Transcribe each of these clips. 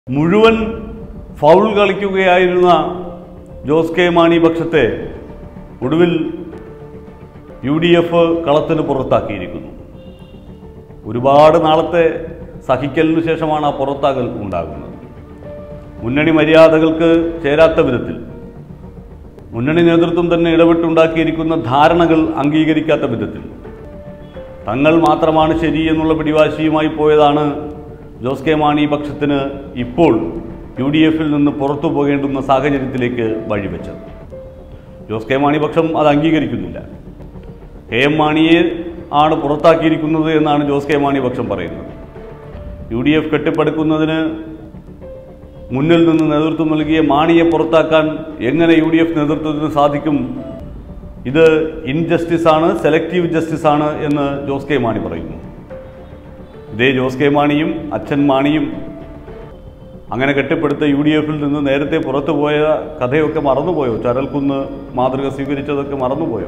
മുഴുവൻ ഫൗൾ കളിക്കുകയായിരുന്ന ജോസ് കെ മാണി പക്ഷത്തെ ഒടുവിൽ UDF കളത്തിന് പുറത്താക്കിയിരിക്കുന്നു. ഒരുപാട് നാളത്തെ സഹിക്കലിനു ശേഷമാണ് ആ പുറത്താക്കൽ ഉണ്ടാകുന്നത്. മുന്നണി മര്യാദകൾക്ക് ചേരാത്ത വിധത്തിൽ മുന്നണി നേതൃത്വം തന്നെ ഇടപെട്ടുണ്ടാക്കിയിരിക്കുന്ന ധാരണകൾ അംഗീകരിക്കാത്ത വിധത്തിൽ തങ്ങൾ മാത്രമാണ് ശരി എന്നുള്ള പിടിവാശിയുമായി പോയതാണ് ജോസ് കെ മാണി പക്ഷത്തിന് ഇപ്പോൾ UDFൽ നിന്ന് പുറത്തു പോകേണ്ടുന്ന സാഹചര്യത്തിലേക്ക് വഴിവെച്ചത്. ജോസ് കെ മാണി പക്ഷം അത് അംഗീകരിക്കുന്നില്ല. KM മാണിയെ ആണ് പുറത്താക്കിയിരിക്കുന്നത് എന്നാണ് ജോസ് കെ മാണി പക്ഷം പറയുന്നത്. UDF കെട്ടിപ്പടുക്കുന്നതിന് മുന്നിൽ നിന്ന് നേതൃത്വം നൽകിയ മാണിയെ പുറത്താക്കാൻ എങ്ങനെ UDF നേതൃത്വത്തിന് സാധിക്കും? ഇത് ഇൻജസ്റ്റിസാണ്, സെലക്റ്റീവ് ജസ്റ്റിസാണ് എന്ന് ജോസ് കെ മാണി പറയുന്നു. ഇതേ ജോസ് കെ മാണിയും അച്ഛൻ മാണിയും അങ്ങനെ കെട്ടിപ്പടുത്ത UDFൽ നിന്ന് നേരത്തെ പുറത്തുപോയ കഥയൊക്കെ മറന്നുപോയോ? ചരൽക്കുന്ന് മാതൃക സ്വീകരിച്ചതൊക്കെ മറന്നുപോയോ?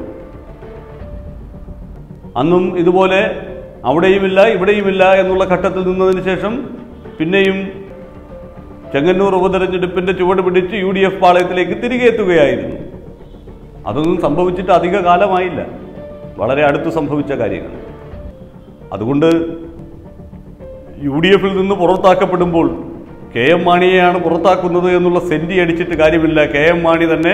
അന്നും ഇതുപോലെ അവിടെയുമില്ല ഇവിടെയുമില്ല എന്നുള്ള ഘട്ടത്തിൽ നിന്നതിന് ശേഷം പിന്നെയും ചെങ്ങന്നൂർ ഉപതെരഞ്ഞെടുപ്പിൻ്റെ ചുവട് പിടിച്ച് UDF പാളയത്തിലേക്ക് തിരികെ എത്തുകയായിരുന്നു. അതൊന്നും സംഭവിച്ചിട്ട് അധിക കാലമായില്ല, വളരെ അടുത്ത് സംഭവിച്ച കാര്യങ്ങൾ. അതുകൊണ്ട് UDFൽ നിന്ന് പുറത്താക്കപ്പെടുമ്പോൾ KM മാണിയെയാണ് പുറത്താക്കുന്നത് എന്നുള്ള സെന്റി അടിച്ചിട്ട് കാര്യമില്ല. KM മാണി തന്നെ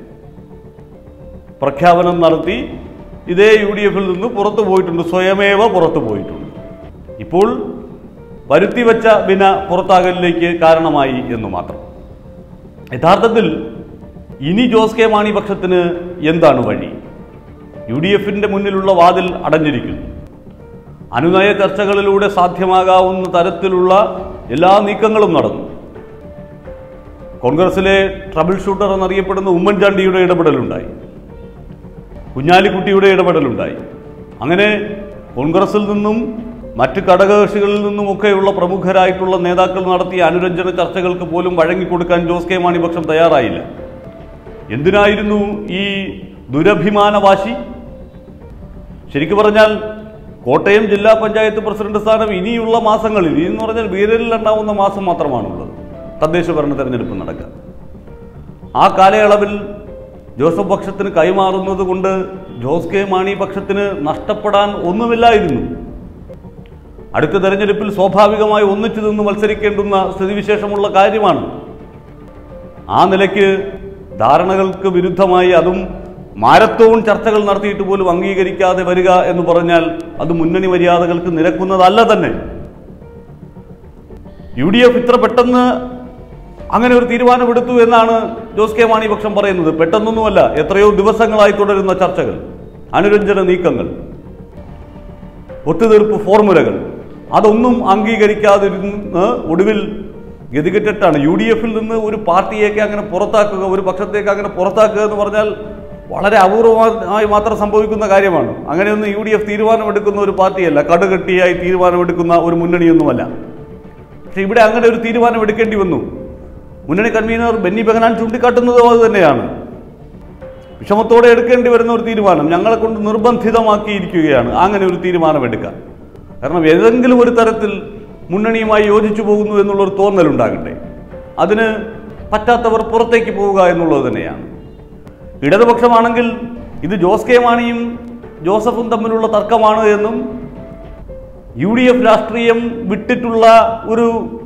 പ്രഖ്യാപനം നടത്തി ഇതേ UDFൽ നിന്ന് പുറത്തു പോയിട്ടുണ്ട്, സ്വയമേവ പുറത്തു പോയിട്ടുണ്ട്. ഇപ്പോൾ വരുത്തിവെച്ച വിന പുറത്താകലിലേക്ക് കാരണമായി എന്ന് മാത്രം. യഥാർത്ഥത്തിൽ ഇനി ജോസ് കെ മാണി പക്ഷത്തിന് എന്താണ് വഴി? UDFന്റെ മുന്നിലുള്ള വാതിൽ അടഞ്ഞിരിക്കുന്നു. അനുനയ ചർച്ചകളിലൂടെ സാധ്യമാകാവുന്ന തരത്തിലുള്ള എല്ലാ നീക്കങ്ങളും നടന്നു. കോൺഗ്രസിലെ ട്രബിൾ ഷൂട്ടർ എന്നറിയപ്പെടുന്ന ഉമ്മൻചാണ്ടിയുടെ ഇടപെടലുണ്ടായി, കുഞ്ഞാലിക്കുട്ടിയുടെ ഇടപെടലുണ്ടായി. അങ്ങനെ കോൺഗ്രസിൽ നിന്നും മറ്റ് ഘടകകക്ഷികളിൽ നിന്നുമൊക്കെയുള്ള പ്രമുഖരായിട്ടുള്ള നേതാക്കൾ നടത്തിയ അനുരഞ്ജന ചർച്ചകൾക്ക് പോലും വഴങ്ങിക്കൊടുക്കാൻ ജോസ് കെ മാണി പക്ഷം തയ്യാറായില്ല. എന്തിനായിരുന്നു ഈ ദുരഭിമാന വാശി? ശരിക്കു പറഞ്ഞാൽ കോട്ടയം ജില്ലാ പഞ്ചായത്ത് പ്രസിഡന്റ് സ്ഥാനം ഇനിയുള്ള മാസങ്ങളിൽ, ഇതെന്ന് പറഞ്ഞാൽ വീരലിലുണ്ടാവുന്ന മാസം മാത്രമാണുള്ളത് തദ്ദേശ ഭരണ തെരഞ്ഞെടുപ്പ് നടക്കുക. ആ കാലയളവിൽ ജോസഫ് പക്ഷത്തിന് കൈമാറുന്നത് കൊണ്ട് ജോസ് കെ മാണി പക്ഷത്തിന് നഷ്ടപ്പെടാൻ ഒന്നുമില്ലായിരുന്നു. അടുത്ത തെരഞ്ഞെടുപ്പിൽ സ്വാഭാവികമായി ഒന്നിച്ചു നിന്ന് മത്സരിക്കേണ്ടുന്ന സ്ഥിതിവിശേഷമുള്ള കാര്യമാണ്. ആ നിലയ്ക്ക് ധാരണകൾക്ക് വിരുദ്ധമായി, അതും മാരത്തോൺ ചർച്ചകൾ നടത്തിയിട്ട് പോലും അംഗീകരിക്കാതെ വരിക എന്ന് പറഞ്ഞാൽ അത് മുന്നണി മര്യാദകൾക്ക് നിരക്കുന്നതല്ല തന്നെ. UDF ഇത്ര പെട്ടെന്ന് അങ്ങനെ ഒരു തീരുമാനമെടുത്തു എന്നാണ് ജോസ് കെ മാണി പക്ഷം പറയുന്നത്. പെട്ടെന്നൊന്നുമല്ല, എത്രയോ ദിവസങ്ങളായി തുടരുന്ന ചർച്ചകൾ, അനുരഞ്ജന നീക്കങ്ങൾ, ഒത്തുതീർപ്പ് ഫോർമുലകൾ, അതൊന്നും അംഗീകരിക്കാതിരുന്ന് ഒടുവിൽ ഗതികെട്ടിട്ടാണ് UDFൽ നിന്ന് ഒരു പാർട്ടിയൊക്കെ അങ്ങനെ പുറത്താക്കുക, ഒരു പക്ഷത്തേക്ക് അങ്ങനെ പുറത്താക്കുക എന്ന് പറഞ്ഞാൽ വളരെ അപൂർവമായി മാത്രം സംഭവിക്കുന്ന കാര്യമാണ്. അങ്ങനെയൊന്നും UDF തീരുമാനമെടുക്കുന്ന ഒരു പാർട്ടിയല്ല, കടുകട്ടിയായി തീരുമാനമെടുക്കുന്ന ഒരു മുന്നണിയൊന്നുമല്ല. പക്ഷെ ഇവിടെ അങ്ങനെ ഒരു തീരുമാനമെടുക്കേണ്ടി വന്നു. മുന്നണി കൺവീനർ ബെന്നി ബെഹനാൻ ചൂണ്ടിക്കാട്ടുന്നതും അത് തന്നെയാണ്. വിഷമത്തോടെ എടുക്കേണ്ടി വരുന്ന ഒരു തീരുമാനം ഞങ്ങളെ കൊണ്ട് നിർബന്ധിതമാക്കിയിരിക്കുകയാണ് അങ്ങനെ ഒരു തീരുമാനമെടുക്കാൻ. കാരണം ഏതെങ്കിലും ഒരു തരത്തിൽ മുന്നണിയുമായി യോജിച്ചു പോകുന്നു എന്നുള്ളൊരു തോന്നലുണ്ടാകട്ടെ. അതിന് പറ്റാത്തവർ പുറത്തേക്ക് പോവുക എന്നുള്ളത് തന്നെയാണ്. ഇടതുപക്ഷമാണെങ്കിൽ ഇത് ജോസ് കെ മാണിയും ജോസഫും തമ്മിലുള്ള തർക്കമാണ് എന്നും UDF രാഷ്ട്രീയം വിട്ടിട്ടുള്ള ഒരു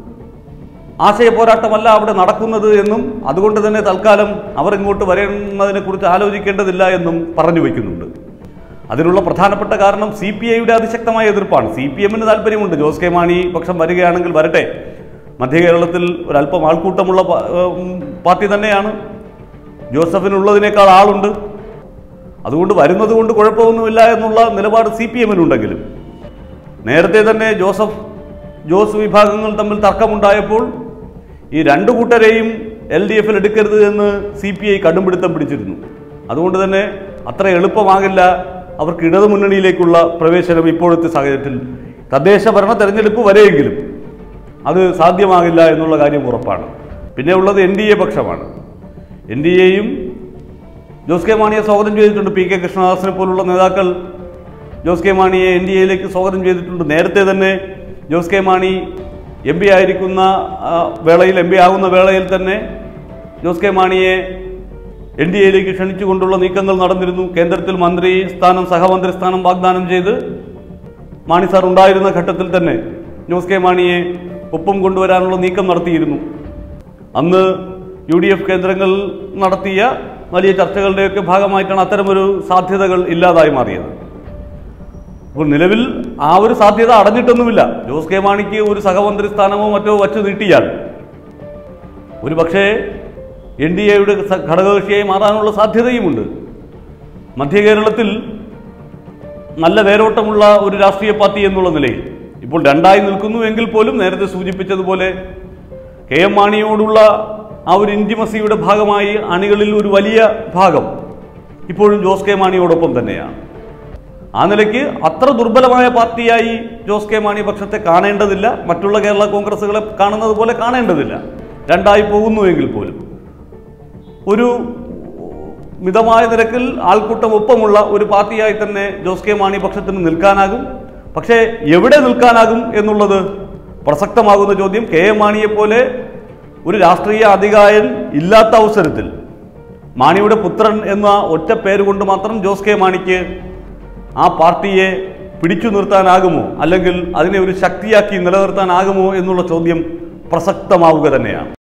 ആശയ പോരാട്ടമല്ല അവിടെ നടക്കുന്നത് എന്നും അതുകൊണ്ട് തന്നെ തൽക്കാലം അവർ ഇങ്ങോട്ട് വരുന്നതിനെക്കുറിച്ച് ആലോചിക്കേണ്ടതില്ല എന്നും പറഞ്ഞു വയ്ക്കുന്നുണ്ട്. അതിനുള്ള പ്രധാനപ്പെട്ട കാരണം CPIയുടെ അതിശക്തമായ എതിർപ്പാണ്. CPMന് താല്പര്യമുണ്ട് ജോസ് കെ മാണി പക്ഷം വരികയാണെങ്കിൽ വരട്ടെ, മധ്യ കേരളത്തിൽ ഒരല്പം ആൾക്കൂട്ടമുള്ള പാർട്ടി തന്നെയാണ്, ജോസഫിനുള്ളതിനേക്കാൾ ആളുണ്ട്, അതുകൊണ്ട് വരുന്നത് കൊണ്ട് കുഴപ്പമൊന്നുമില്ല എന്നുള്ള നിലപാട് CPMനുണ്ടെങ്കിലും നേരത്തെ തന്നെ ജോസ് വിഭാഗങ്ങൾ തമ്മിൽ തർക്കമുണ്ടായപ്പോൾ ഈ രണ്ടു കൂട്ടരെയും LDFൽ എടുക്കരുത് എന്ന് CPI കടുംപിടുത്തം പിടിച്ചിരുന്നു. അതുകൊണ്ട് തന്നെ അത്ര എളുപ്പമാകില്ല അവർക്ക് ഇടതു മുന്നണിയിലേക്കുള്ള പ്രവേശനം ഇപ്പോഴത്തെ സാഹചര്യത്തിൽ. തദ്ദേശ ഭരണ തെരഞ്ഞെടുപ്പ് വരെയെങ്കിലും അത് സാധ്യമാകില്ല എന്നുള്ള കാര്യം ഉറപ്പാണ്. പിന്നെ ഉള്ളത് NDA പക്ഷമാണ്. NDAയും ജോസ് കെ മാണിയെ സ്വാഗതം ചെയ്തിട്ടുണ്ട്. PK കൃഷ്ണദാസിനെ പോലുള്ള നേതാക്കൾ ജോസ് കെ മാണിയെ NDAയിലേക്ക് സ്വാഗതം ചെയ്തിട്ടുണ്ട്. നേരത്തെ തന്നെ ജോസ് കെ മാണി MP ആയിരിക്കുന്ന വേളയിൽ MP ആകുന്ന വേളയിൽ തന്നെ ജോസ് കെ മാണിയെ NDAയിലേക്ക് ക്ഷണിച്ചുകൊണ്ടുള്ള നീക്കങ്ങൾ നടന്നിരുന്നു. കേന്ദ്രത്തിൽ മന്ത്രി സ്ഥാനം സഹമന്ത്രി സ്ഥാനം വാഗ്ദാനം ചെയ്ത് മാണി സാർ ഉണ്ടായിരുന്ന ഘട്ടത്തിൽ തന്നെ ജോസ് കെ മാണിയെ ഒപ്പം കൊണ്ടുവരാനുള്ള നീക്കം നടത്തിയിരുന്നു. അന്ന് UDF കേന്ദ്രങ്ങൾ നടത്തിയ വലിയ ചർച്ചകളുടെയൊക്കെ ഭാഗമായിട്ടാണ് അത്തരമൊരു സാധ്യതകൾ ഇല്ലാതായി മാറിയത്. അപ്പോൾ നിലവിൽ ആ ഒരു സാധ്യത അടഞ്ഞിട്ടൊന്നുമില്ല. ജോസ് കെ മാണിക്ക് ഒരു സഹമന്ത്രി സ്ഥാനമോ മറ്റോ വച്ചു നീട്ടിയാൽ ഒരു പക്ഷേ NDAയുടെ ഘടകകക്ഷിയായി മാറാനുള്ള സാധ്യതയുമുണ്ട്. മധ്യ കേരളത്തിൽ നല്ല വേരോട്ടമുള്ള ഒരു രാഷ്ട്രീയ പാർട്ടി എന്നുള്ള നിലയിൽ ഇപ്പോൾ രണ്ടായി നിൽക്കുന്നു എങ്കിൽ പോലും നേരത്തെ സൂചിപ്പിച്ചതുപോലെ KM മാണിയോടുള്ള ആ ഒരു ഇൻറ്റിമസിയുടെ ഭാഗമായി അണികളിൽ ഒരു വലിയ ഭാഗം ഇപ്പോഴും ജോസ് കെ മാണിയോടൊപ്പം തന്നെയാണ്. ആ നിലയ്ക്ക് അത്ര ദുർബലമായ പാർട്ടിയായി ജോസ് കെ മാണി പക്ഷത്തെ കാണേണ്ടതില്ല. മറ്റുള്ള കേരള കോൺഗ്രസുകളെ കാണുന്നത് പോലെ കാണേണ്ടതില്ല. രണ്ടായി പോകുന്നുവെങ്കിൽ പോലും ഒരു മിതമായ നിരക്കിൽ ആൾക്കൂട്ടം ഒപ്പമുള്ള ഒരു പാർട്ടിയായി തന്നെ ജോസ് കെ മാണി പക്ഷത്തിന് നിൽക്കാനാകും. പക്ഷേ എവിടെ നിൽക്കാനാകും എന്നുള്ളത് പ്രസക്തമാകുന്ന ചോദ്യം. KM മാണിയെപ്പോലെ ഒരു രാഷ്ട്രീയ അധികായൻ ഇല്ലാത്ത അവസരത്തിൽ മാണിയുടെ പുത്രൻ എന്ന ഒറ്റ പേര് കൊണ്ട് മാത്രം ജോസ് കെ മാണിക്ക് ആ പാർട്ടിയെ പിടിച്ചു നിർത്താനാകുമോ, അല്ലെങ്കിൽ അതിനെ ഒരു ശക്തിയാക്കി നിലനിർത്താനാകുമോ എന്നുള്ള ചോദ്യം പ്രസക്തമാവുക തന്നെയാണ്.